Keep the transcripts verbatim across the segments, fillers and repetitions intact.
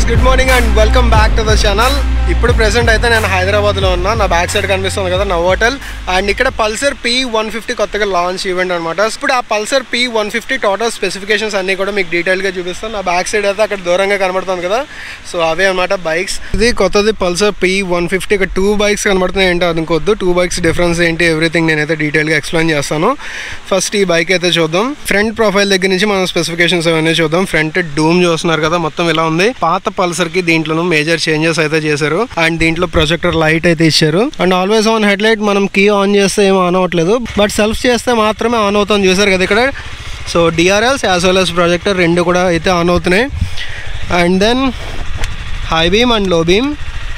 Good morning and welcome back to the channel. ఇప్పుడు present అయితే నేను హైదరాబాద్లో ఉన్నా. నా బ్యాక్ సైడ్ కనిపిస్తుంది కదా నా హోటల్. అండ్ ఇక్కడ పల్సర్ పీ వన్ ఫిఫ్టీ కొత్తగా లాంచ్ ఈవెంట్ అనమాట. ఇప్పుడు ఆ Pulsar P one fifty total specifications అన్నీ కూడా మీకు డీటెయిల్గా చూపిస్తాను. నా బ్యాక్ సైడ్ అయితే అక్కడ దూరంగా కనబడుతుంది కదా, సో అవే అనమాట బైక్స్. ఇది కొత్తది పల్సర్ పీ వన్ ఫిఫ్టీ. ఇక్కడ టూ బైక్స్ కనబడుతున్నాయి ఏంటో అనుకోవద్దు. టూ బైక్స్ డిఫరెన్స్ ఏంటి ఎవ్రీథింగ్ నేనైతే డీటెయిల్గా ఎక్స్ప్లెయిన్ చేస్తాను. ఫస్ట్ ఈ బైక్ అయితే చూద్దాం. ఫ్రంట్ ప్రొఫైల్ దగ్గర నుంచి మనం స్పెసిఫికేషన్స్ అవన్నీ చూద్దాం. ఫ్రంట్ డూమ్ చూస్తున్నారు కదా, మొత్తం ఇలా ఉంది. పాత పల్సర్ కి దీంట్లో మేజర్ చేంజెస్ అయితే చేశారు. అండ్ దీంట్లో ప్రొజెక్టర్ లైట్ అయితే ఇచ్చారు. And always on head light మనం కీ ఆన్ చేస్తే ఏమో ఆన్ అవ్వట్లేదు, బట్ సెల్ఫ్ చేస్తే మాత్రమే ఆన్ అవుతుంది. చూసారు కదా ఇక్కడ. So DRLs as well as projector రెండు కూడా అయితే ఆన్ అవుతున్నాయి. And then high beam and low beam.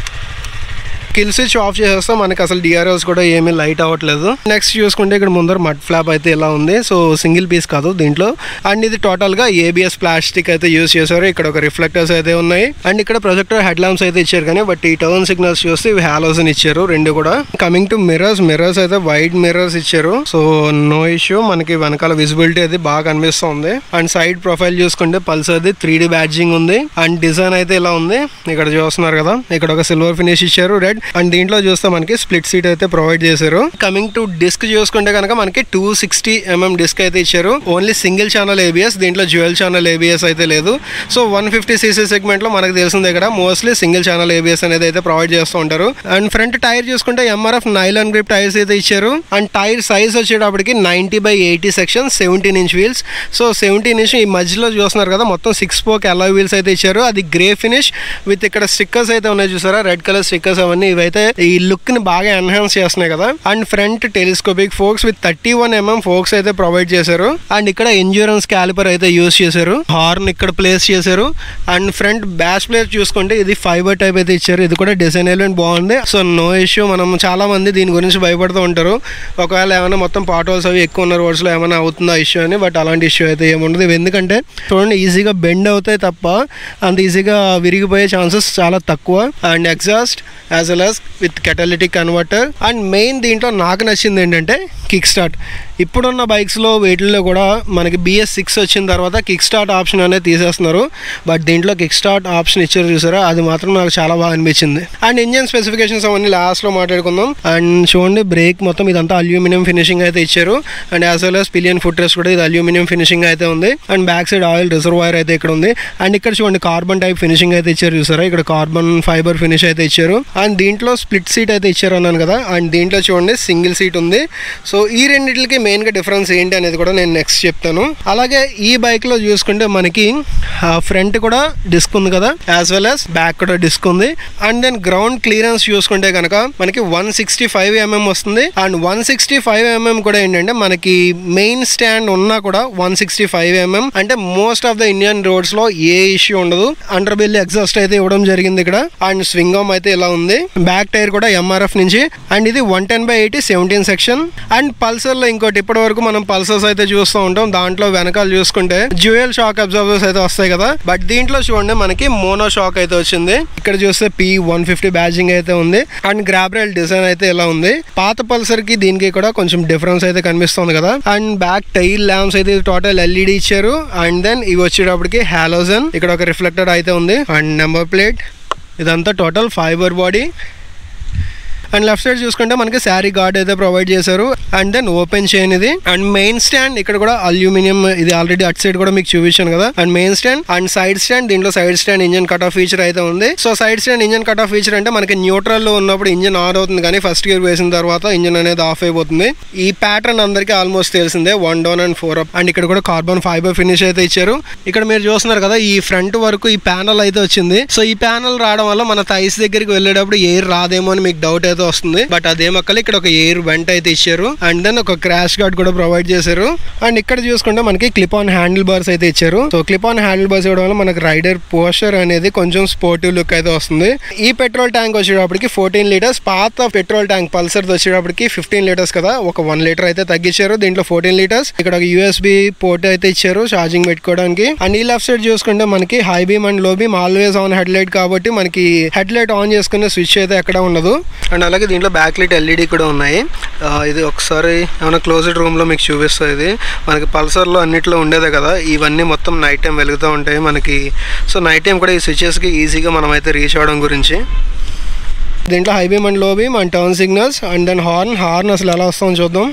Kill switch off చేసేస్తే మనకి అసలు డిఆర్ఎల్స్ కూడా ఏమీ లైట్ అవ్వట్లేదు. నెక్స్ట్ చూసుకుంటే ఇక్కడ ముందర మడ్ ఫ్లాప్ అయితే ఇలా ఉంది. సో సింగిల్ పీస్ కాదు దీంట్లో. అండ్ ఇది టోటల్ గా ఏబిఎస్ ప్లాస్టిక్ అయితే యూజ్ చేశారు. ఇక్కడ ఒక రిఫ్లెక్టర్స్ అయితే ఉన్నాయి. అండ్ ఇక్కడ ప్రొజెక్టర్ హెడ్ ల్యాంప్స్ అయితే ఇచ్చారు, కానీ బట్ ఈ టర్న్ సిగ్నల్స్ చూస్తే ఇవి హాలోజన్ ఇచ్చారు రెండు కూడా. కమింగ్ టు మిర్రర్స్, మిర్రర్స్ అయితే వైడ్ మిర్రర్స్ ఇచ్చారు. సో నో ఇష్యూ, మనకి వెనకాల విజిబిలిటీ అయితే బాగా కనిపిస్తుంది. అండ్ సైడ్ ప్రొఫైల్ చూసుకుంటే పల్సర్ది త్రీ డి బ్యాడ్జింగ్ ఉంది. అండ్ డిజైన్ అయితే ఇలా ఉంది. ఇక్కడ చూస్తున్నారు కదా, ఇక్కడ ఒక సిల్వర్ ఫినిష్ ఇచ్చారు రెడ్. అండ్ దీంట్లో చూస్తే మనకి స్ప్లిట్ సీట్ అయితే ప్రొవైడ్ చేశారు. కమింగ్ టు డిస్క్ చూసుకుంటే కనుక మనకి టూ సిక్స్టీ ఎంఎం డిస్క్ అయితే ఇచ్చారు. ఓన్లీ సింగిల్ ఛానల్ ఏబిఎస్, దీంట్లో డ్యూయల్ ఛానల్ ఏబిఎస్ అయితే లేదు. So one fifty cc segment లో మనకు తెలిసింది ఇక్కడ మోస్ట్లీ సింగిల్ ఛానల్ ఏబిఎస్ అనేది అయితే ప్రొవైడ్ చేస్తూ ఉంటారు. అండ్ ఫ్రంట్ టైర్ చూసుకుంటే ఎంఆర్ఎఫ్ నైలాన్ గ్రిప్ టైర్స్ అయితే ఇచ్చారు. అండ్ టైర్ సైజ్ వచ్చేటప్పటికి ninety by eighty section, seventeen inch wheels. So seventeen inch ఈ మధ్యలో చూస్తున్నారు కదా, మొత్తం సిక్స్ స్పోక్ అలాయ్ వీల్స్ అయితే ఇచ్చారు. అది గ్రే ఫినిష్ విత్ ఇక్కడ స్టిక్కర్స్ అయితే ఉన్నాయి చూసారా, రెడ్ కలర్ స్టిక్కర్స్. అవన్నీ ఇవైతే ఈ లుక్ ని బాగా ఎన్హాన్స్ చేస్తున్నాయి కదా. And front telescopic forks with thirty one mm forks అయితే ప్రొవైడ్ చేశారు. అండ్ ఇక్కడ ఎండ్యూరెన్స్ క్యాలిపర్ అయితే యూజ్ చేశారు. హార్న్ ఇక్కడ ప్లేస్ చేశారు. అండ్ ఫ్రంట్ బ్యాష్ ప్లేట్ చూసుకుంటే ఇది ఫైబర్ టైప్ అయితే ఇచ్చారు. ఇది కూడా డిజైన్ ఎలిమెంట్ బాగుంది. So no issue. మనం చాలా మంది దీని గురించి భయపడుతూ ఉంటారు, ఒకవేళ ఏమైనా మొత్తం పార్ట్ హోల్స్ అవి ఎక్కువ ఉన్న రోడ్స్ లో ఏమైనా అవుతుందా ఇష్యూ అని. బట్ అలాంటి ఇష్యూ అయితే ఏముండదు. ఎందుకంటే చూడండి, ఈజీగా బెండ్ అవుతాయి తప్ప అంత ఈజీగా విరిగిపోయే ఛాన్సెస్ చాలా తక్కువ. And exhaust as well as with catalytic converter. And main దీంట్లో నాకు నచ్చింది ఏంటంటే కిక్ స్టార్ట్. ఇప్పుడున్న బైక్స్లో వీటిల్లో కూడా మనకి బిఎస్ సిక్స్ వచ్చిన తర్వాత కిక్ స్టార్ట్ ఆప్షన్ అనేది తీసేస్తున్నారు, బట్ దీంట్లో కిక్ స్టార్ట్ ఆప్షన్ ఇచ్చారు చూసారా, అది మాత్రం నాకు చాలా బాగా అనిపించింది. అండ్ ఇంజన్ స్పెసిఫికేషన్స్ అవన్నీ లాస్ట్లో మాట్లాడుకుందాం. అండ్ చూడండి, బ్రేక్ మొత్తం ఇదంతా అల్యూమినియం ఫినిషింగ్ అయితే ఇచ్చారు. And as well as pillion foot rest కూడా ఇది అల్యూమినియం ఫినిషింగ్ అయితే ఉంది. And back side oil reservoir అయితే ఇక్కడ ఉంది. అండ్ ఇక్కడ చూడండి కార్బన్ టైప్ ఫినిషింగ్ అయితే ఇచ్చారు చూసారా, ఇక్కడ కార్బన్ ఫైబర్ ఫినిష్ అయితే ఇచ్చారు. అండ్ దీంట్లో స్ప్లిట్ సీట్ అయితే ఇచ్చారు అన్నాను కదా. అండ్ దీంట్లో చూడండి సింగిల్ సీట్ ఉంది. సో ఈ రెండింటికి మెయిన్ గా డిఫరెన్స్ ఏంటి అనేది కూడా నేను నెక్స్ట్ చెప్తాను. అలాగే ఈ బైక్ లో చూసుకుంటే మనకి ఫ్రంట్ కూడా డిస్క్ ఉంది కదా, యాజ్ వెల్ యాజ్ బ్యాక్ కూడా డిస్క్ ఉంది. అండ్ దెన్ గ్రౌండ్ క్లియరెన్స్ చూసుకుంటే కనుక మనకి వన్ సిక్స్టీ ఫైవ్ ఎంఎం వస్తుంది. And one sixty five mm కూడా ఏంటంటే మనకి మెయిన్ స్టాండ్ ఉన్నా కూడా వన్ సిక్స్టీ ఫైవ్ ఎంఎం అంటే most of the Indian roads లో ఏ ఇష్యూ ఉండదు. అండర్ బెల్ ఎగ్జాస్ట్ అయితే ఇవ్వడం జరిగింది ఇక్కడ. అండ్ స్వింగ్ ఆర్మ్ అయితే ఇలా ఉంది. బ్యాక్ టైర్ కూడా ఎంఆర్ఎఫ్ నుంచి. అండ్ ఇది one ten by eighty seventeen section. And Pulsar లో ఇంకోటి, ఇప్పటి వరకు మనం పల్సర్స్ అయితే చూస్తూ ఉంటాం, దాంట్లో వెనకాల చూసుకుంటే డ్యూయల్ షాక్ అబ్జర్వర్స్ అయితే వస్తాయి కదా, బట్ దీంట్లో చూడండి మనకి మోనో షాక్ అయితే వచ్చింది. ఇక్కడ చూస్తే పీ వన్ ఫిఫ్టీ బ్యాడ్జింగ్ అయితే ఉంది. అండ్ గ్రాబ్ రైల్ డిజైన్ అయితే ఇలా ఉంది. పాత పల్సర్ కి దీనికి కూడా కొంచెం డిఫరెన్స్ అయితే కనిపిస్తుంది కదా. అండ్ బ్యాక్ టైల్ ల్యాంప్స్ అయితే టోటల్ ఎల్ఈడి ఇచ్చారు. అండ్ దెన్ ఇవి వచ్చేటప్పటికి హాలోజన్, ఇక్కడ ఒక రిఫ్లెక్టర్ అయితే ఉంది. అండ్ నెంబర్ ప్లేట్, ఇదంతా total fibre body. And left side చూసుకుంటే మనకి శారీ గార్డ్ అయితే ప్రొవైడ్ చేశారు. అండ్ దెన్ ఓపెన్ చైన్ ఇది. అండ్ మెయిన్ స్టాండ్ ఇక్కడ కూడా అల్యూమినియం, ఇది ఆల్రెడీ అటు సైడ్ కూడా మీకు చూపించాను కదా. And main stand and side stand, దీంట్లో side stand engine cut off feature అయితే ఉంది. So side stand engine cut off feature అంటే మనకి న్యూట్రల్ లో ఉన్నప్పుడు ఇంజన్ ఆన్ అవుతుంది, కానీ ఫస్ట్ గేర్ వేసిన తర్వాత ఇంజన్ అనేది ఆఫ్ అయిపోతుంది. ఈ ప్యాటర్న్ అందరికీ ఆల్మోస్ట్ తెలిసిందే, one down and four up. And ఇక్కడ కూడా కార్బన్ ఫైబర్ ఫినిష్ అయితే ఇచ్చారు. ఇక్కడ మీరు చూస్తున్నారు కదా, ఈ ఫ్రంట్ వరకు ఈ ప్యానల్ అయితే వచ్చింది. సో ఈ ప్యానల్ రావడం వల్ల మన థైస్ దగ్గరికి వెళ్ళేటప్పుడు ఎయిర్ రాదేమో అని మీకు డౌట్ అయితే వస్తుంది, బట్ అదేమక్కలు ఇక్కడ ఒక ఎయిర్ వెంట్ అయితే ఇచ్చారు. అండ్ దెన్ ఒక క్రాష్ గార్డ్ కూడా ప్రొవైడ్ చేశారు. అండ్ ఇక్కడ చూసుకుంటే మనకి క్లిప్ ఆన్ హ్యాండిల్ బార్స్ అయితే ఇచ్చారు. So clip on handle bars ఇవ్వడం వల్ల మనకి రైడర్ పోస్చర్ అనేది కొంచెం స్పోర్టివ్ లుక్ అయితే వస్తుంది. ఈ పెట్రోల్ ట్యాంక్ వచ్చేటప్పటికి ఫోర్టీన్ లీటర్స్, పాత పెట్రోల్ ట్యాంక్ పల్సర్ వచ్చేటప్పటికి ఫిఫ్టీన్ లీటర్స్ కదా, ఒక వన్ లీటర్ అయితే తగ్గించారు. దీంట్లో ఫోర్టీన్ లీటర్స్. ఇక్కడ ఒక యూఎస్బి పోర్ట్ అయితే ఇచ్చారు ఛార్జింగ్ పెట్టుకోవడానికి. అండ్ ఈ లెఫ్ట్ సైడ్ చూసుకుంటే మనకి high beam and low beam always on head light కాబట్టి మనకి హెడ్ లైట్ ఆన్ చేసుకునే స్విచ్ అయితే ఎక్కడ ఉండదు. అండ్ అలాగే దీంట్లో బ్యాక్ లైట్ ఎల్ఈడి కూడా ఉన్నాయి. ఇది ఒకసారి ఏమైనా క్లోజ్డ్ రూమ్లో మీకు చూపిస్తుంది. ఇది మనకి పల్సర్లో అన్నిట్లో ఉండేదే కదా, ఇవన్నీ మొత్తం నైట్ టైం వెలుగుతూ ఉంటాయి మనకి. సో నైట్ టైం కూడా ఈ స్విచెస్కి ఈజీగా మనం అయితే రీచ్ అవ్వడం గురించి. దీంట్లో high beam and low beam and turn signals and then horn horn అసలు ఎలా వస్తుందో చూద్దాం.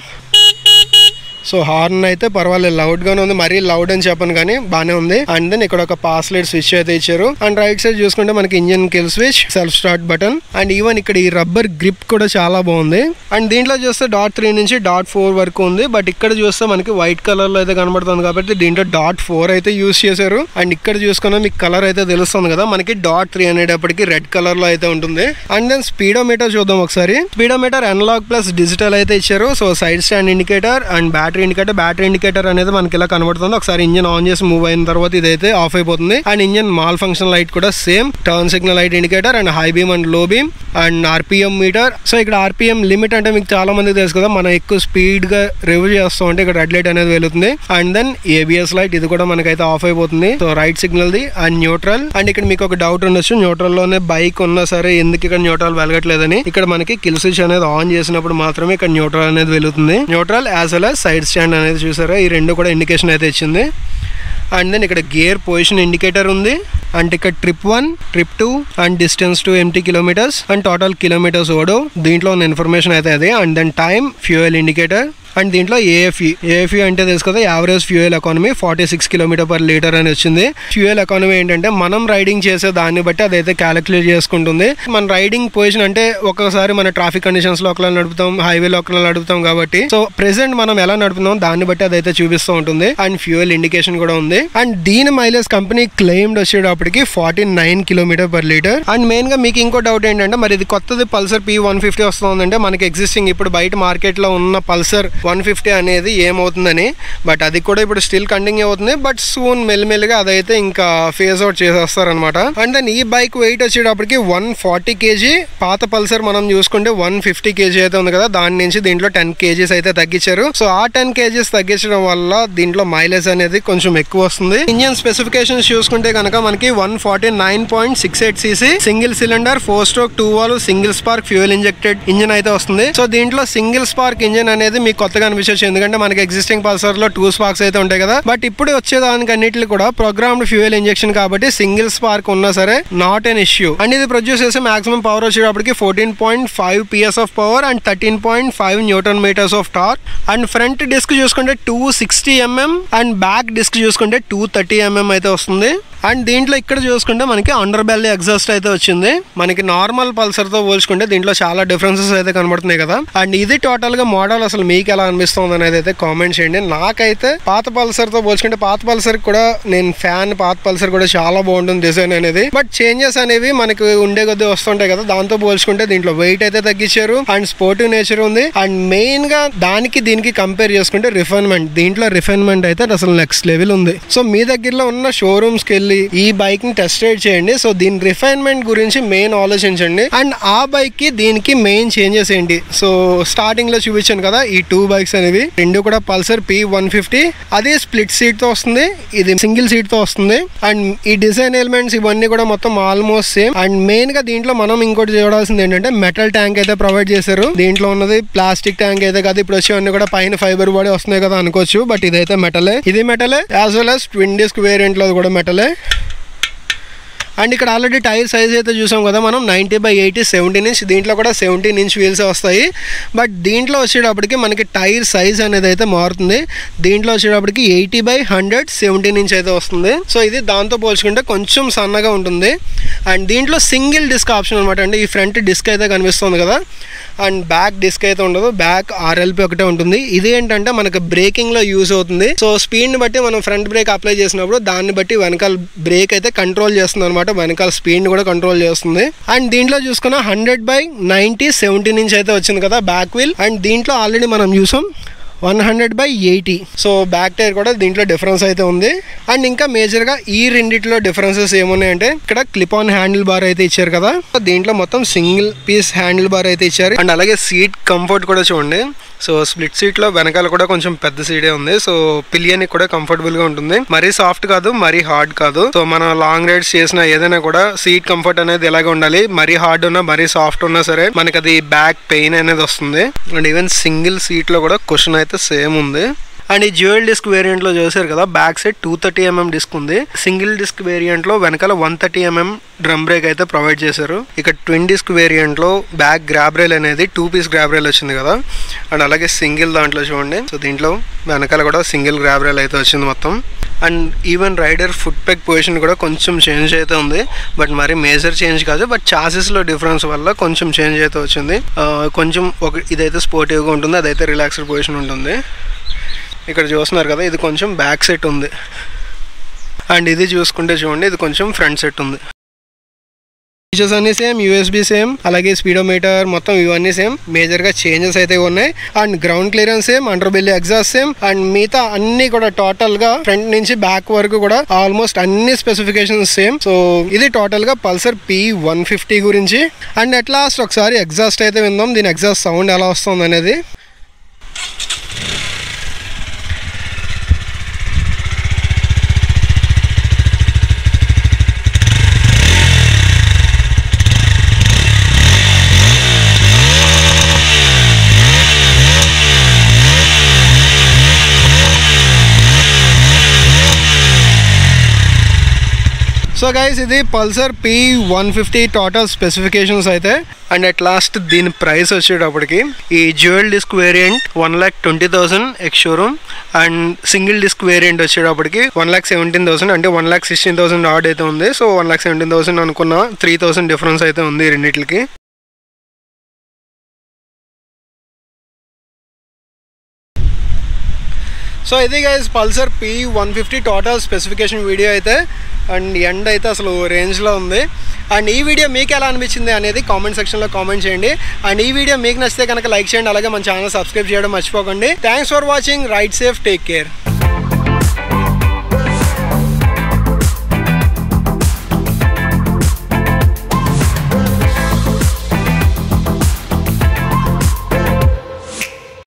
సో హార్న్ అయితే పర్వాలేదు, లౌడ్గానే ఉంది, మరీ లౌడ్ అని చెప్పను కానీ బాగానే ఉంది. అండ్ దెన్ ఇక్కడ ఒక పాస్ లైట్ స్విచ్ అయితే ఇచ్చారు. అండ్ రైట్ సైడ్ చూసుకుంటే మనకి engine kill switch, self start button and even ఇక్కడ ఈ రబ్బర్ గ్రిప్ కూడా చాలా బాగుంది. అండ్ దీంట్లో చూస్తే డాట్ త్రీ నుంచి డాట్ ఫోర్ వరకు ఉంది. బట్ ఇక్కడ చూస్తే మనకి వైట్ కలర్ లో అయితే కనబడుతుంది కాబట్టి దీంట్లో డాట్ ఫోర్ అయితే యూస్ చేశారు. అండ్ ఇక్కడ చూసుకున్నా మీకు కలర్ అయితే తెలుస్తుంది కదా, మనకి డాట్ త్రీ అనేటప్పటికి రెడ్ కలర్ లో అయితే ఉంటుంది. అండ్ దెన్ స్పీడోమీటర్ చూద్దాం ఒకసారి. స్పీడోమీటర్ అనలాగ్ ప్లస్ డిజిటల్ అయితే ఇచ్చారు. So side stand indicator and battery indicator battery indicator అనేది మనకి ఇలా కనబడుతుంది. ఒకసారి ఇంజిన్ ఆన్ చేసి మూవ్ అయిన తర్వాత ఇదైతే ఆఫ్ అయిపోతుంది. And engine malfunction light కూడా same, turn signal light indicator and high beam and low beam and RPM meter. So ఇక్కడ ఆర్పిఎం లిమిట్ అంటే మీకు చాలా మందికి తెలుసు కదా, మనం ఎక్కువ స్పీడ్ గా రివ్యూ చేస్తూ ఉంటే ఇక్కడ రెడ్ లైట్ అనేది వెలుగుతుంది. అండ్ దెన్ ఏబిఎస్ లైట్ ఇది కూడా మనకైతే ఆఫ్ అయిపోతుంది. సో రైట్ సిగ్నల్ ది అండ్ న్యూట్రల్. అండ్ ఇక్కడ మీకు ఒక డౌట్ ఉండొచ్చు, న్యూట్రల్ లోనే బైక్ ఉన్నా సరే ఎందుకు ఇక్కడ న్యూట్రల్ వెలగట్లేదని. ఇక్కడ మనకి కిల్ స్విచ్ అనేది ఆన్ చేసినప్పుడు మాత్రమే ఇక్కడ న్యూట్రల్ అనేది వెలుగుతుంది. Neutral as well as side stand అనేది చూసారా, ఈ రెండు కూడా ఇండికేషన్ అయితే ఇచ్చింది. అండ్ దెన్ ఇక్కడ గేర్ పొజిషన్ ఇండికేటర్ ఉంది. అండ్ ఇక్కడ trip one, trip two and distance to empty kilometres and total kilometres odo దీంట్లో ఉన్న ఇన్ఫర్మేషన్ అయితే అదే. And then time, fuel indicator and దీంట్లో ఏఎఫ్ఈ ఏఎఫ్ఈ అంటే తెలుసు కదా, average fuel economy forty six kilometre per litre అని వచ్చింది. ఫ్యూయల్ ఎకానమీ ఏంటంటే మనం రైడింగ్ చేసే దాన్ని బట్టి అదైతే క్యాలిక్యులేట్ చేసుకుంటుంది. మన రైడింగ్ పొజిషన్ అంటే ఒక్కొక్కసారి మన ట్రాఫిక్ కండిషన్స్ లో ఒకలా నడుపుతాం, హైవేలో ఒకలా నడుపుతాం కాబట్టి సో ప్రెసెంట్ మనం ఎలా నడుపుతాం దాన్ని బట్టి అదైతే చూపిస్తూ ఉంటుంది. అండ్ ఫ్యూయల్ ఇండికేషన్ కూడా ఉంది. అండ్ దీని మైలేజ్ కంపెనీ క్లెయిమ్డ్ వచ్చేటప్పటికి forty nine kilometre per litre. And main గా మీకు ఇంకో డౌట్ ఏంటంటే, మరి ఇది కొత్తది పల్సర్ పీ వన్ ఫిఫ్టీ వస్తుందంటే మనకి ఎగ్జిస్టింగ్ ఇప్పుడు బయట మార్కెట్ లో ఉన్న పల్సర్ వన్ ఫిఫ్టీ అనేది ఏమవుతుందని. బట్ అది కూడా ఇప్పుడు స్టిల్ కంటిన్యూ అవుతుంది. బట్ సూన్ మెల్లిమెల్లిగా అదైతే ఇంకా ఫేజ్ అవుట్ చేసేస్తారనమాట. అండ్ దెన్ ఈ బైక్ వెయిట్ వచ్చేటప్పటికి వన్ ఫార్టీ కేజీ. పాత పల్సర్ మనం చూసుకుంటే వన్ ఫిఫ్టీ కేజీ అయితే ఉంది కదా, దాని నుంచి దీంట్లో టెన్ కేజీస్ అయితే తగ్గించారు. సో ఆ టెన్ కేజీస్ తగ్గించడం వల్ల దీంట్లో మైలేజ్ అనేది కొంచెం ఎక్కువ వస్తుంది. ఇంజిన్ స్పెసిఫికేషన్స్ చూసుకుంటే కనుక మనకి one forty nine point six eight cc single cylinder four stroke two valve single spark fuel injected engine అయితే వస్తుంది. సో దీంట్లో సింగిల్ స్పార్క్ ఇంజిన్ అనేది మీకు కొత్తగా అనిపించవచ్చు, ఎందుకంటే మనకి ఎగ్జిస్టింగ్ పల్సర్ లో టూ స్పార్క్స్ అయితే ఉంటాయి కదా. బట్ ఇప్పుడు వచ్చేదానికి అన్నిటిని కూడా ప్రోగ్రామ్డ్ ఫ్యూయల్ ఇంజెక్షన్ కాబట్టి సింగిల్ స్పార్క్ ఉన్నా సరే నాట్ ఎన్ ఇష్యూ. అండ్ ఇది ప్రొడ్యూస్ చేసే మాక్సిమం పవర్ వచ్చేటప్పటికి fourteen point five PS of power and thirteen point five newton metres of torque. And front disc చూసుకుంటే two sixty mm and back disc చూసుకుంటే two thirty mm అయితే వస్తుంది. And దీంట్లో ఇక్కడ చూసుకుంటే మనకి అండర్ బెల్లీ ఎగ్జాస్ట్ అయితే వచ్చింది. మనకి నార్మల్ పల్సర్ తో పోల్చుకుంటే దీంట్లో చాలా డిఫరెన్సెస్ అయితే కనబడుతున్నాయి కదా. అండ్ ఇది టోటల్ గా మోడల్ అసలు మీకు ఎలా అనిపిస్తుంది అనేది అయితే కామెంట్ చేయండి. నాకైతే పాత పల్సర్ తో పోల్చుకుంటే పాత పల్సర్ కూడా నేను ఫ్యాన్, పాత పల్సర్ కూడా చాలా బాగుంటుంది డిజైన్ అనేది. బట్ చేంజెస్ అనేవి మనకి ఉండే కొద్దీ వస్తుంటాయి కదా, దాంతో పోల్చుకుంటే దీంట్లో వెయిట్ అయితే తగ్గించారు అండ్ స్పోర్టివ్ నేచర్ ఉంది. అండ్ మెయిన్ గా దానికి దీనికి కంపేర్ చేసుకుంటే రిఫైన్మెంట్, దీంట్లో రిఫైన్మెంట్ అయితే అసలు నెక్స్ట్ లెవెల్ ఉంది. సో మీ దగ్గరలో ఉన్న షోరూమ్స్ కి వెళ్ళి ఈ బైక్ ని టెస్ట్ రైడ్ చేయండి. సో దీని రిఫైన్మెంట్ గురించి మెయిన్ ఆలోచించండి. అండ్ ఆ బైక్ కి దీనికి మెయిన్ చేంజెస్ ఏంటి. సో స్టార్టింగ్ లో చూపించాను కదా ఈ టూ బైక్స్ అనేవి, రెండు కూడా పల్సర్ పీ వన్ ఫిఫ్టీ. అది స్ప్లిట్ సీట్ తో వస్తుంది, ఇది సింగిల్ సీట్ తో వస్తుంది. అండ్ ఈ డిజైన్ ఎలిమెంట్స్ ఇవన్నీ కూడా మొత్తం ఆల్మోస్ట్ సేమ్. అండ్ మెయిన్ గా దీంట్లో మనం ఇంకోటి చూడాల్సింది ఏంటంటే మెటల్ ట్యాంక్ అయితే ప్రొవైడ్ చేశారు. దీంట్లో ఉన్నది ప్లాస్టిక్ ట్యాంక్ అయితే కదా, ఇప్పుడు వచ్చేవన్నీ కూడా పైన ఫైబర్ బాడీ వస్తున్నాయి కదా అనుకోవచ్చు. బట్ ఇదైతే మెటలే, ఇది మెటలే as well as twin disc variant లో కూడా మెటలే. అండ్ ఇక్కడ ఆల్రెడీ టైర్ సైజ్ అయితే చూసాం కదా మనం, ninety by eighty seventeen inch. దీంట్లో కూడా సెవెంటీన్ ఇంచ్ వీల్స్ వస్తాయి. బట్ దీంట్లో వచ్చేటప్పటికి మనకి టైర్ సైజ్ అనేది అయితే మారుతుంది. దీంట్లో వచ్చేటప్పటికి eighty by hundred seventeen inch అయితే వస్తుంది. సో ఇది దాంతో పోల్చుకుంటే కొంచెం సన్నగా ఉంటుంది. అండ్ దీంట్లో సింగిల్ డిస్క్ ఆప్షన్ అనమాట. అండి ఈ ఫ్రంట్ డిస్క్ అయితే కనిపిస్తుంది కదా, అండ్ బ్యాక్ డిస్క్ అయితే ఉండదు, బ్యాక్ ఆర్ఎల్పి ఒకటే ఉంటుంది. ఇది ఏంటంటే మనకి బ్రేకింగ్ లో యూజ్ అవుతుంది. సో స్పీడ్ ని బట్టి మనం ఫ్రంట్ బ్రేక్ అప్లై చేసినప్పుడు దాన్ని బట్టి వెనకాల బ్రేక్ అయితే కంట్రోల్ చేస్తుంది అనమాట, వెనకాల స్పీడ్ కూడా కంట్రోల్ చేస్తుంది. అండ్ దీంట్లో చూసుకున్న hundred by ninety seventeen inch అయితే వచ్చింది కదా బ్యాక్ వీల్. అండ్ దీంట్లో ఆల్రెడీ మనం చూసాం one hundred by eighty. So back tyre కూడా దీంట్లో డిఫరెన్స్ అయితే ఉంది. అండ్ ఇంకా మేజర్ గా ఈ రెండిట్లో డిఫరెన్సెస్ ఏమున్నాయంటే, ఇక్కడ క్లిప్ ఆన్ హ్యాండిల్ బార్ అయితే ఇచ్చారు కదా, దీంట్లో మొత్తం సింగిల్ పీస్ హ్యాండిల్ బార్ అయితే ఇచ్చారు. అండ్ అలాగే సీట్ కంఫర్ట్ కూడా చూడండి. సో స్ప్లిట్ సీట్ లో వెనకాల కూడా కొంచెం పెద్ద సీటే ఉంది. సో పిలియన్ కూడా కంఫర్టబుల్ గా ఉంటుంది. మరీ సాఫ్ట్ కాదు, మరీ హార్డ్ కాదు. సో మనం లాంగ్ రైడ్స్ చేసిన ఏదైనా కూడా సీట్ కంఫర్ట్ అనేది ఎలాగ ఉండాలి. మరీ హార్డ్ ఉన్నా మరీ సాఫ్ట్ ఉన్నా సరే మనకి అది బ్యాక్ పెయిన్ అనేది వస్తుంది. అండ్ ఈవెన్ సింగిల్ సీట్ లో కూడా కుషన్ అయితే సేమ్ ఉంది. అండ్ ఈ డ్యూయల్ డిస్క్ వేరియంట్ లో చూసారు కదా, back side two thirty mm disc ఉంది. సింగిల్ డిస్క్ వేరియంట్ లో వెనకాల one thirty mm drum brake అయితే ప్రొవైడ్ చేశారు. ఇక ట్విన్ డిస్క్ వేరియంట్ లో బ్యాక్ గ్రాబ్ రైల్ అనేది టూ పీస్ గ్రాబ్ రైల్ వచ్చింది కదా. అండ్ అలాగే సింగిల్ దాంట్లో చూడండి, సో దీంట్లో వెనకాల కూడా సింగిల్ గ్రాబ్ రైల్ అయితే వచ్చింది మొత్తం. And even rider foot peg position కూడా కొంచెం చేంజ్ అయితే ఉంది. బట్ మరి మేజర్ చేంజ్ కాదు, బట్ చాసెస్ లో డిఫరెన్స్ వల్ల కొంచెం చేంజ్ అయితే వచ్చింది. కొంచెం ఒక ఇదైతే స్పోర్టివ్గా ఉంటుంది, అదైతే రిలాక్స్డ్ పొజిషన్ ఉంటుంది. ఇక్కడ చూస్తున్నారు కదా, ఇది కొంచెం బ్యాక్ సెట్ ఉంది. అండ్ ఇది చూసుకుంటే చూడండి, ఇది కొంచెం ఫ్రంట్ సెట్ ఉంది. ఫీచర్స్ అన్ని సేమ్, యూఎస్బీ సేమ్, అలాగే స్పీడోమీటర్ మొత్తం ఇవన్నీ సేమ్. మేజర్ గా చేంజెస్ అయితే ఉన్నాయి. And ground clearance same, under belly exhaust same. And మిగతా అన్ని కూడా టోటల్ గా ఫ్రంట్ నుంచి బ్యాక్ వరకు కూడా ఆల్మోస్ట్ అన్ని స్పెసిఫికేషన్స్ సేమ్. సో ఇది టోటల్ గా పల్సర్ పీ వన్ ఫిఫ్టీ గురించి. అండ్ అట్ లాస్ట్ ఒకసారి ఎగ్జాస్ట్ అయితే విందాం, దీని ఎగ్జాస్ట్ సౌండ్ ఎలా వస్తుంది అనేది. సో గైస్, ఇది Pulsar P one fifty total specifications అయితే. అండ్ అట్ లాస్ట్ దీని ప్రైస్ వచ్చేటప్పటికి ఈ dual disc variant one lakh twenty thousand ex showroom. And single disc variant వచ్చేటప్పటికి వన్ ల్యాక్ సెవెంటీన్ థౌసండ్ అంటే one lakh sixteen thousand odd అయితే ఉంది. So one lakh seventeen thousand అనుకున్న three thousand difference అయితే ఉంది రెండింటికి. సో ఇది guys Pulsar P one fifty total specification video అయితే. అండ్ ఎండ్ అయితే అసలు రేంజ్లో ఉంది. అండ్ ఈ వీడియో మీకు ఎలా అనిపించింది అనేది కామెంట్ సెక్షన్లో కామెంట్ చేయండి. అండ్ ఈ వీడియో మీకు నచ్చితే కనుక లైక్ చేయండి, అలాగే మన ఛానల్ సబ్స్క్రైబ్ చేయడం మర్చిపోకండి. Thanks for watching, ride safe, take care.